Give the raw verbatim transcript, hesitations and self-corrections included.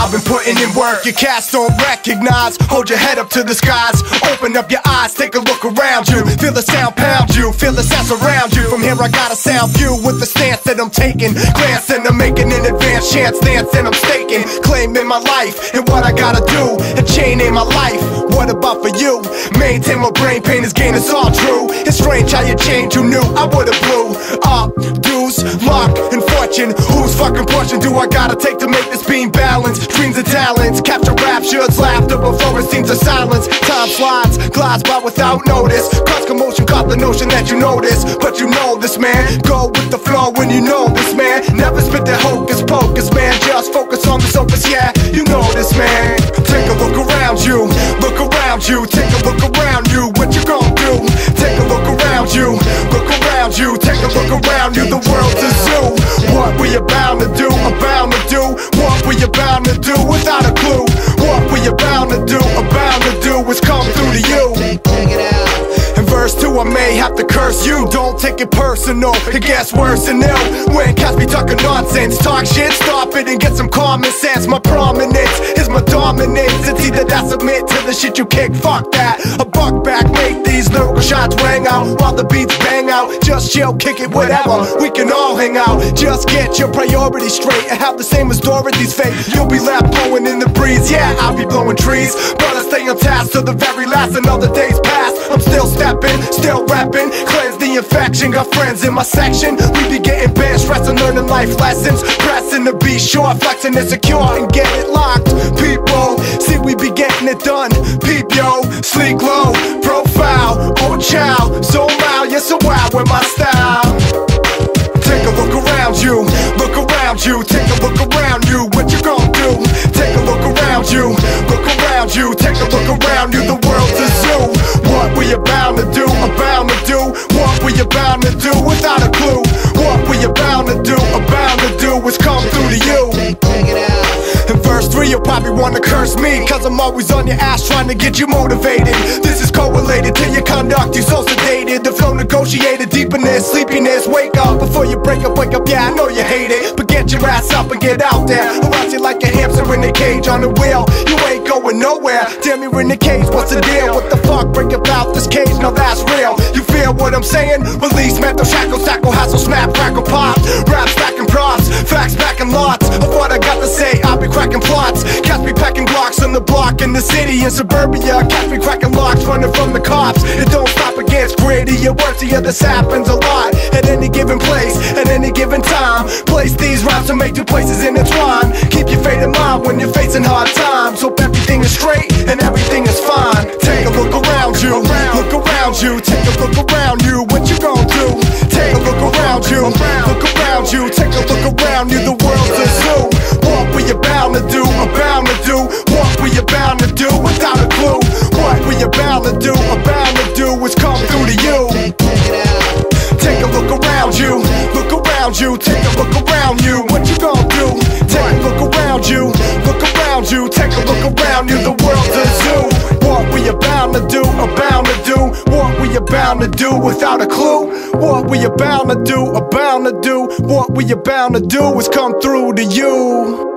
I've been putting in work, your cats don't recognize. Hold your head up to the skies, open up your eyes, take a look around you. Feel the sound pound you, feel the sound surround you. From here I got a sound view with the stance that I'm taking. Glancing, I'm making an advanced chance, dancing, I'm staking. Claiming my life and what I gotta do, and chaining my life. What about for you? Maintain my brain, pain is gain, it's all true. It's strange how you change, who knew I would've blew up, dues, luck, and fortune. Whose fucking portion do I gotta take to make this beam balance? Dreams and talents, capture raptures, laughter before it seems a silence. Time slides, glides by without notice. Cause commotion, caught the notion that you notice. But you know this, man, go with the flow when you know this, man. Never spit the hocus pocus, man, just focus on the opus, yeah, you know this, man. Take a look around you, look around you, take a look around you, what you gon' do? Take a look around you, look around you, take a look around you, the world's a zoo. What we bound to do, bound to do, what we bound to do without a clue. What we bound to do, bound to do is come through to you. Check it out. In verse two I may have to curse you, don't take it personal, it gets worse than ill. When cats be talking nonsense, talk shit, stop it and get some common sense. My prominence is my dominance, it's either that submit to the shit you kick, fuck that. A buck back, make these lyrical shots rang out while the beats bang out. Just chill, kick it, whatever, we can all hang out. Just get your priorities straight and have the same as Dorothy's fate. You'll be left blowing in the breeze, yeah, I'll be blowing trees, but I stay on task till the very last. Another day's past, I'm still stepping, still rapping, cleanse the infection. Got friends in my section, we be getting banned, stressing, learning life lessons, pressing to be sure, flexing and secure and get it locked. People, see we be getting it done. Peep yo, sleek low, profile, oh child, so loud, yes so wild with my style. Take a look around you, look around you, take a look around you, what you gon' do? Take a look around you, look around you, take a look around you, the world's a zoo. What we bound to do, bound to do, what we bound to do without a clue. What we bound to do, bound to do is come through to you. Check it out. In verse three you'll probably wanna curse me, cause I'm always on your ass trying to get you motivated. This is correlated to your conduct, you so sedated. The flow negotiated, deepness, sleepiness. Wake up before you break up, wake up, yeah I know you hate it, but get your ass up and get out there, or else you like a hamster in a cage on a wheel. You ain't going nowhere, damn you're in the cage, what's the deal? What the fuck, break up out this cage, now that's real. You feel what I'm saying? Release mental shackles, tackle, hassle, snap, crackle, pop. Rap stacking props, facts backing lots of what I got to say, I'll be cracking plots. Cats be packing blocks on the block in the city and suburbia. Cats be cracking locks, running from the cops. It don't stop against gritty, your words here, this happens a lot. At any given place, at any given time. Place these rhymes to make two places intertwine. Keep your fate in mind when you're facing hard times. Hope everything is straight and everything is fine. Take a look around you, look around you, take a look around you, what you gon' do? Take a look around you, look around you, take a look around you, the world's a zoo. What we bound to do, bound to do, what we bound to do without a clue. What we bound to do, bound to do is come through to you. Take a look around you, look around you, take a look around you, what you gon' do? Take a look around you, look around you, take a look around you, the world's a zoo. What we bound to do, bound to do, what we bound to do without a clue. What we bound to do, bound to do, what we bound to do is come through to you.